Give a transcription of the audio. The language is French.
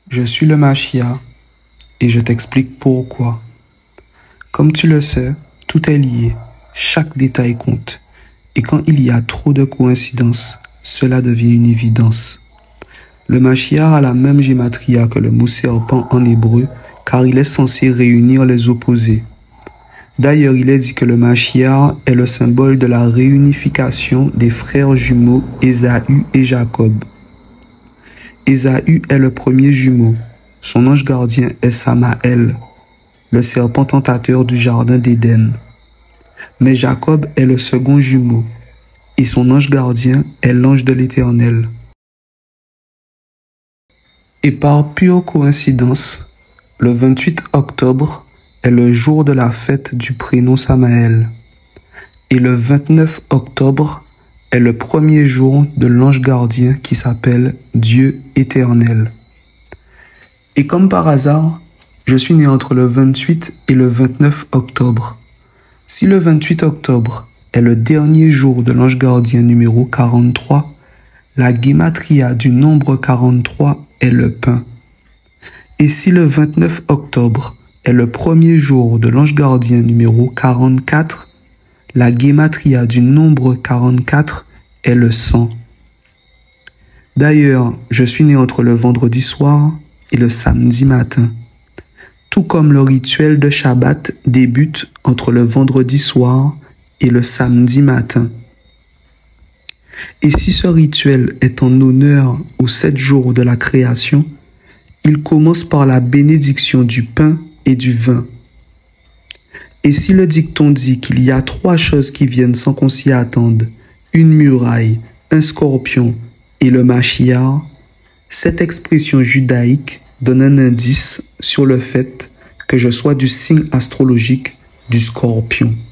Je suis le Machia et je t'explique pourquoi. Comme tu le sais, tout est lié, chaque détail compte. Et quand il y a trop de coïncidences, cela devient une évidence. Le Mashiach a la même gématria que le mot serpent en hébreu, car il est censé réunir les opposés. D'ailleurs, il est dit que le Mashiach est le symbole de la réunification des frères jumeaux Ésaü et Jacob. Ésaü est le premier jumeau. Son ange gardien est Samaël, le serpent tentateur du jardin d'Éden. Mais Jacob est le second jumeau, et son ange gardien est l'ange de l'Éternel. Et par pure coïncidence, le 28 octobre est le jour de la fête du prénom Samaël. Et le 29 octobre est le premier jour de l'ange gardien qui s'appelle Dieu éternel. Et comme par hasard, je suis né entre le 28 et le 29 octobre. Si le 28 octobre est le dernier jour de l'ange gardien numéro 43, la guématria du nombre 43 est le pain. Et si le 29 octobre est le premier jour de l'ange gardien numéro 44, la guématria du nombre 44 est le sang. D'ailleurs, je suis né entre le vendredi soir et le samedi matin. Tout comme le rituel de Shabbat débute entre le vendredi soir et le samedi matin. Et si ce rituel est en honneur aux 7 jours de la création, il commence par la bénédiction du pain et du vin. Et si le dicton dit qu'il y a 3 choses qui viennent sans qu'on s'y attende, une muraille, un scorpion et le Mashiach, cette expression judaïque donne un indice sur le fait que je sois du signe astrologique du scorpion.